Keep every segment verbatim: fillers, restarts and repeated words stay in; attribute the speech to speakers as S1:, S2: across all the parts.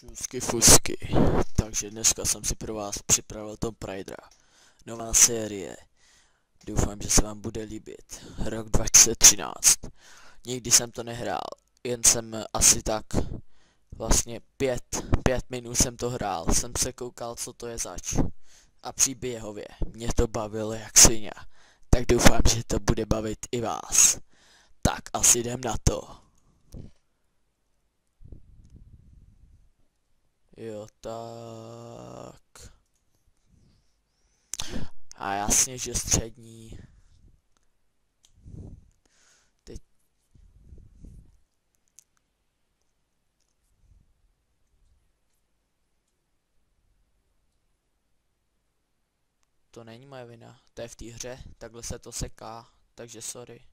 S1: Čusky fusky. Takže dneska jsem si pro vás připravil Tomb Raidera. Nová série. Doufám, že se vám bude líbit. Rok dva tisíce třináct. Nikdy jsem to nehrál. Jen jsem asi tak vlastně pět, pět minut jsem to hrál. Jsem se koukal, co to je zač. A příběhově. Mě to bavilo jak svině. Tak doufám, že to bude bavit i vás. Tak asi jdem na to. Jo, tak. A jasně, že střední. Teď. To není moje vina, to je v té hře, takhle se to seká, takže sorry.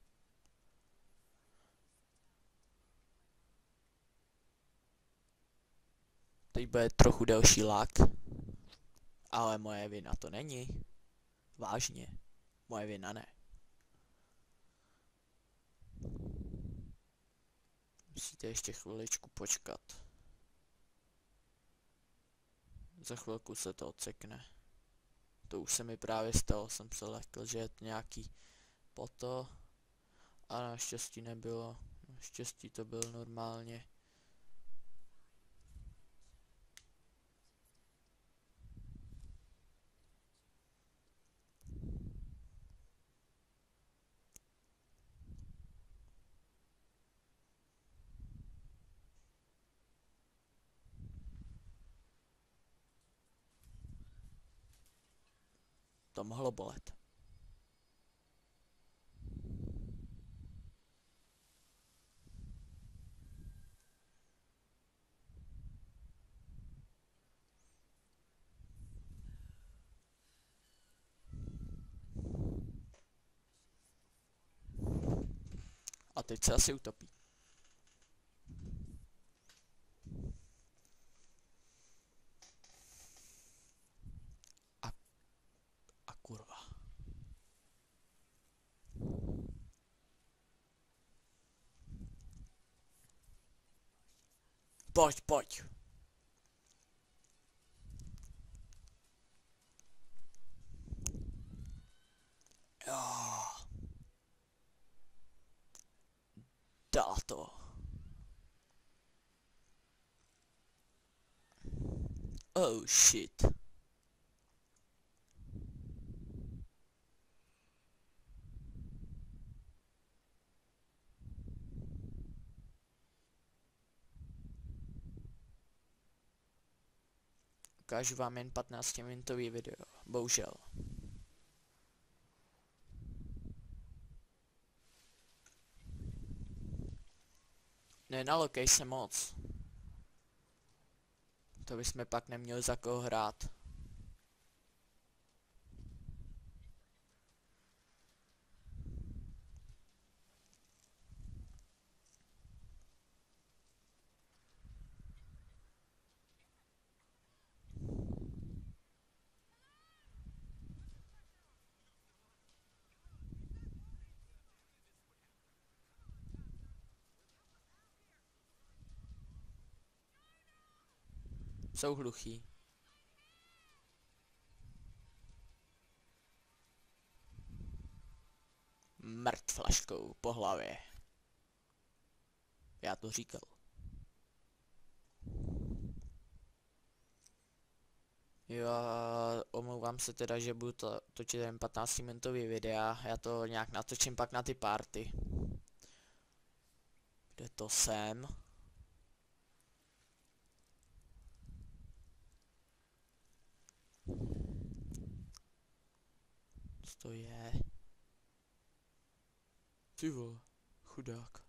S1: Teď bude trochu delší lag, ale moje vina to není. Vážně, moje vina ne. Musíte ještě chviličku počkat. Za chvilku se to odsekne. To už se mi právě stalo, jsem se lekl, že je to nějaký poto. A naštěstí nebylo. Naštěstí to bylo normálně. To mohlo bolet. A teď se asi utopí. A, a kurva. Pojď, pojď. Jo. Dá to. Oh shit. Ukážu vám jen patnáctiminutový video, bohužel. Nenalokej se moc. To bychom pak neměli za koho hrát. Jsou hluchý. Mrt flaškou po hlavě. Já to říkal. Jo, omlouvám se teda, že budu to točit jen patnáctiminutový videa. Já to nějak natočím pak na ty party. Kde to jsem? Co to je? Ty vole, chudák.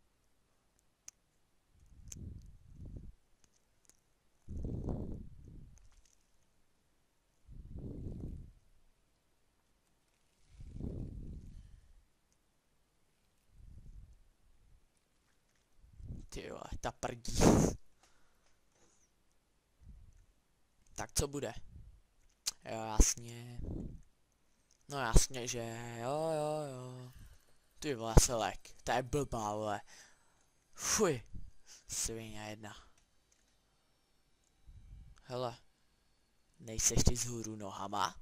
S1: Ty vole, ta prdí. Tak co bude? Jo, jasně. No jasně, že jo, jo, jo. Ty vole, selek. To je blbá, vole. Fuj. Svině jedna. Hele. Nejseš ty vzhůru nohama?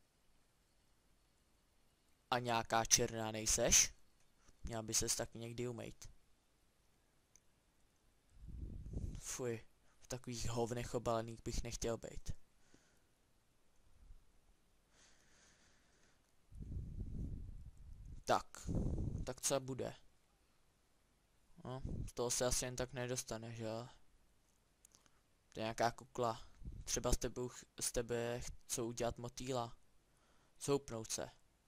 S1: A nějaká černá nejseš? Měla by ses tak někdy umejt. Fuj, v takových hovnech obalených bych nechtěl být. Tak, tak co bude? No, z toho se asi jen tak nedostane, že jo? To je nějaká kukla. Třeba s tebe, z tebe chcou udělat motýla. Zoupnout se.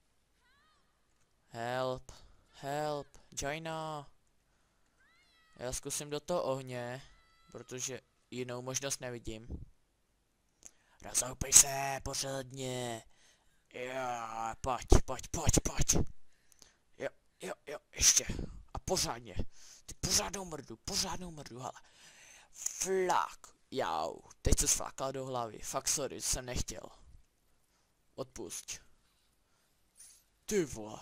S1: Help, help, Jaina. Já zkusím do toho ohně, protože jinou možnost nevidím. Rozoupej se, pořádně. Jo, pojď, pojď, pojď, pojď. Jo, jo, jo, ještě. A pořádně. Ty pořádnou mrdu, pořádnou mrdu, hele. Flak. Jau, teď se sflákala do hlavy. Fakt sorry, jsem nechtěl. Odpusť. Ty vole.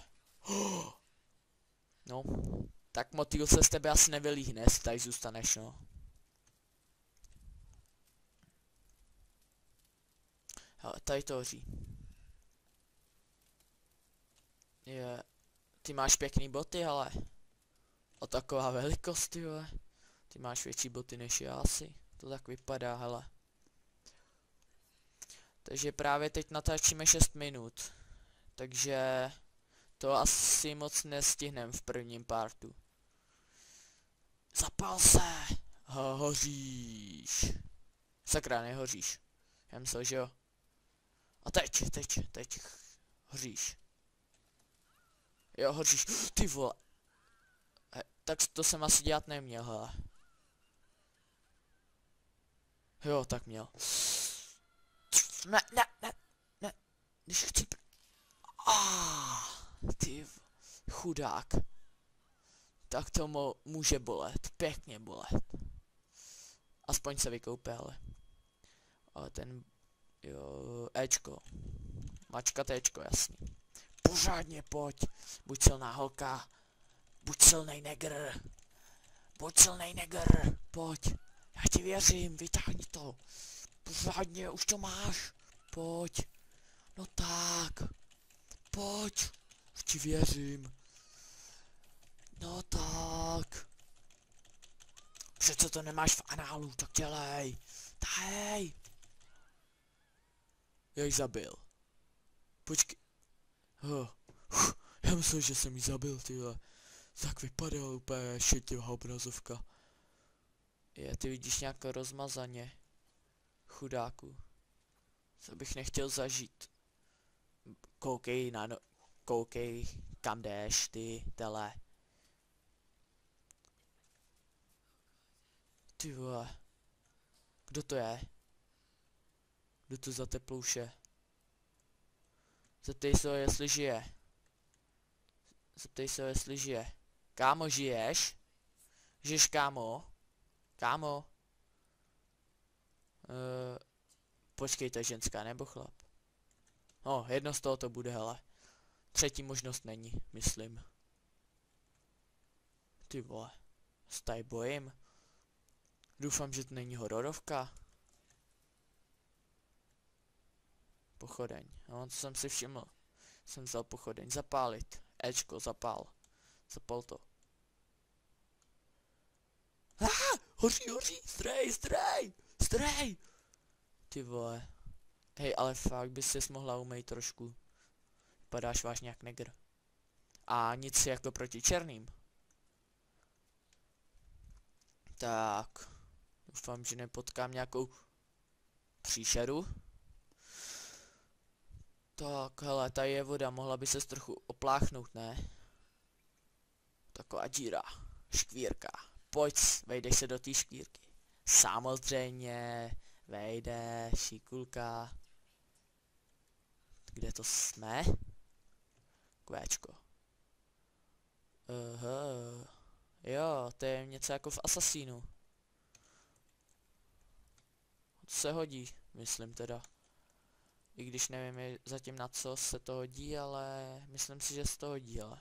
S1: No, tak motýl se z tebe asi nevylíhne, jestli tady zůstaneš, no. Hele, tady to hoří. Je, ty máš pěkný boty, ale. O taková velikost, ty vole. Ty máš větší boty než já asi. To tak vypadá, hele. Takže právě teď natáčíme šest minut. Takže to asi moc nestihneme v prvním partu. Zapal se! Ho, hoříš. Sakra, nehoříš. Já myslel, že jo. A teď, teď, teď hoříš. Jo, hoříš. Ty vole. He, tak to jsem asi dělat neměl, hele. Jo, tak měl. Ne, ne, ne, ne. Když chci... Ah, ty chudák. Tak to mo může bolet, pěkně bolet. Aspoň se vykoupil. Ale ten, jo, Ečko. Mačka Tčko, jasný. Pořádně pojď, buď silná holka. Buď silnej negr. Buď silnej negr, pojď. Já ti věřím, vytáhni to. Pořádně, už to máš. Pojď. No tak. Pojď. Už ti věřím. No tak. Přece to nemáš v análu, tak dělej. Daj. Já ji zabil. Počkej. Huh. Já myslím, že jsem ji zabil, tyhle. Tak vypadala úplně šetivá obrazovka. Je, ty vidíš nějak rozmazaně. Chudáku. Co bych nechtěl zažít. Koukej na no... Koukej, kam jdeš, ty, tele. Ty vole. Kdo to je? Kdo to za teplouše? Zeptej se ho, jestli žije. Zeptej se ho, jestli žije. Kámo, žiješ? Žiješ, kámo? Kámo? Uh, počkej, to je ženská nebo chlap? No, jedno z toho to bude, hele. Třetí možnost není, myslím. Ty vole. Se tady bojím. Doufám, že to není hororovka. Pochodeň. No, to jsem si všiml. Jsem vzal pochodeň. Zapálit. Ečko, zapál. Zapal to. Ah, hoří, hoří. Strej, strej. Strej. Ty vole. Hej, ale fakt bys ses mohla umýt trošku. Vypadáš vážně jak negr. A nic jako proti černým. Tak. Doufám, že nepotkám nějakou příšeru. Tak, hele, tady je voda, mohla by ses trochu opláchnout, ne? Taková díra. Škvírka. Pojď, vejdeš se do té škvírky. Samozřejmě. Vejde, šikulka. Kde to jsme? Kvéčko. Aha. Jo, to je něco jako v Assassinu. To se hodí, myslím teda. I když nevím zatím na co se to hodí, ale myslím si, že se to hodí, ale.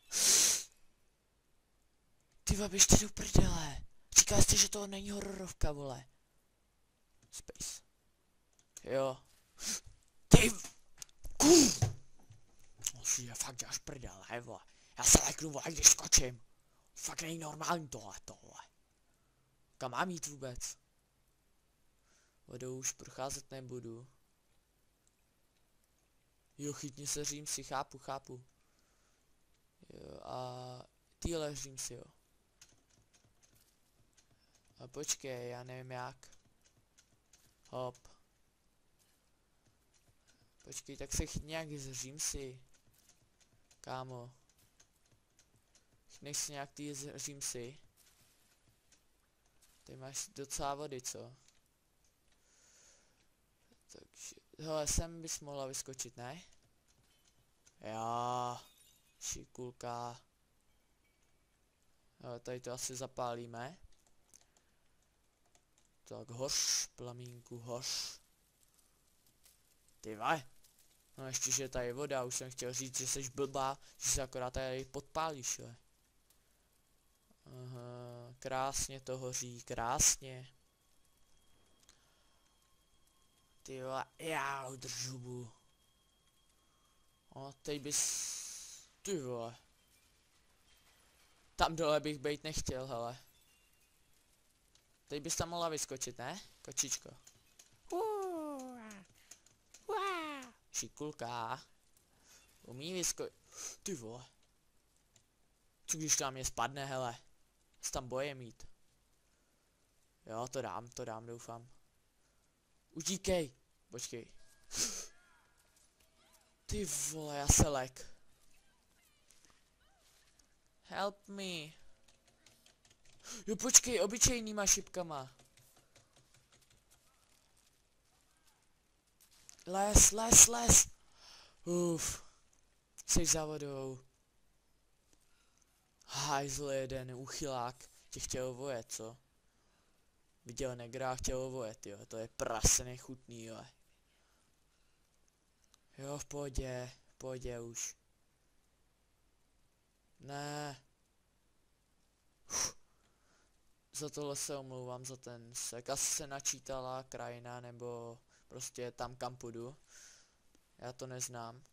S1: Ty běžte do prdele. Říkal jste, že to není hororovka, vole. Space. Jo. Ty... Kův! Musí je fakt děláš prdel, hej vole. Já se leknu, vole, když skočím. Fakt není normální tohle, tohle. Kam mám jít vůbec? Vodou už procházet nebudu. Jo, chytni se řím si, chápu, chápu. Jo, a týhle řím si, jo. A počkej, já nevím jak. Hop. Počkej, tak se chytni nějak zřím si. Kámo. Chytneš si nějak ty zřím si. Ty máš docela vody, co? Takže, hele, sem bys mohla vyskočit, ne? Já, šikulka. Hele, tady to asi zapálíme. Tak hoř, plamínku, hoř. Ty vole. No ještě, že tady je voda, už jsem chtěl říct, že jsi blbá, že se akorát tady podpálíš, jo. Aha, krásně to hoří, krásně. Ty vole, já udrž hubu. O, teď bys... Ty vole. Tam dole bych bejt nechtěl, hele. Teď bys tam mohla vyskočit, ne? Kočičko. Šikulka. Umí vyskočit. Ty vole. Co když tam je spadne, hele. Se tam boje mít. Jo, to dám, to dám, doufám. Utíkej. Počkej. Ty vole, já se lek. Help me. Jo, počkej, obyčejnýma šipkama. Les, les, les. Uf. Jsi za vodou. Hajzl jeden, uchylák. Tě chtěl vojet, co? Viděl negra, chtěl vojet, jo. To je prase nechutný, jo. Jo, v pohodě, v pohodě už. Ne. Uf. Za tohle se omlouvám, za ten sek. Asi se načítala krajina, nebo prostě tam, kam půjdu. Já to neznám.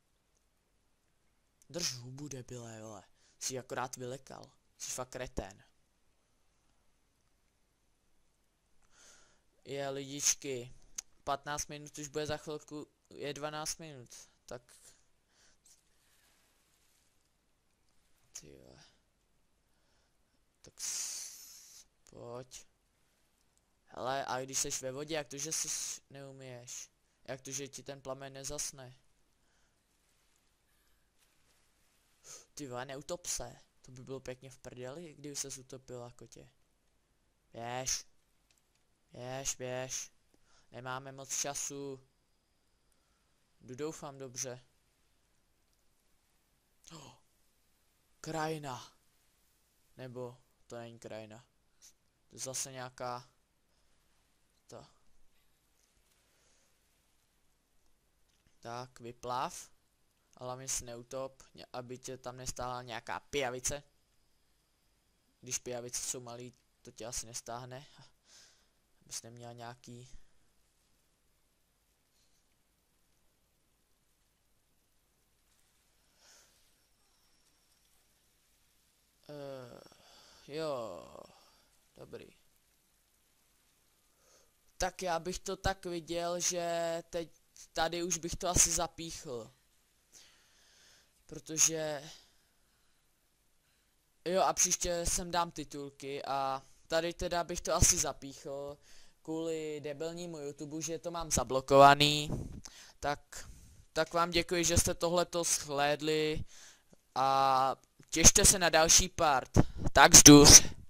S1: Drž hubu, debile, vole. Jsi akorát vylekal. Jsi fakt kretén. Je, lidičky. patnáct minut už bude za chvilku. Je dvanáct minut. Tak... Tyjo. Tak... Pojď. Hele, a když jsi ve vodě, jak to, že si neumíš? Jak to, že ti ten plamen nezasne? Ty vole, neutop se. To by bylo pěkně v prdeli, kdyby ses utopila, kotě. Běž. Běž, běž. Nemáme moc času. Jdu, doufám dobře. Oh. Krajina. Nebo to není krajina. To je zase nějaká... To. Tak, vyplav. Ale hlavně si neutop, aby tě tam nestáhla nějaká pijavice. Když pijavice jsou malý, to tě asi nestáhne. Abys neměla nějaký... Uh, jo, dobrý. Tak já bych to tak viděl, že teď tady už bych to asi zapíchl. Protože... Jo, a příště sem dám titulky a tady teda bych to asi zapíchl. Kvůli debilnímu YouTube, že to mám zablokovaný. Tak, tak vám děkuji, že jste tohleto shlédli a těšte se na další part. Tak zduř.